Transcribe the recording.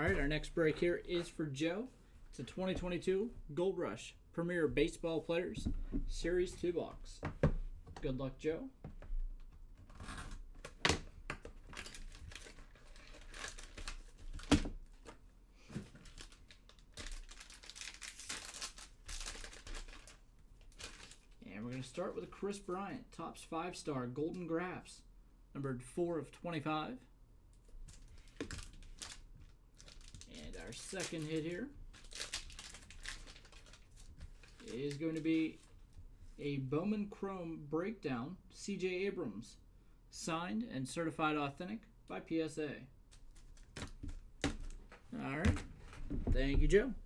right, our next break here is for Joe. It's a 2022 Gold Rush Premier Baseball Players Series 2 box. Good luck, Joe. And we're going to start with a Chris Bryant, Topps 5-star Golden Graphs, numbered 4/25. And our second hit here is going to be a Bowman Chrome Breakdown, C.J. Abrams, signed and certified authentic by PSA. All right. Thank you, Joe.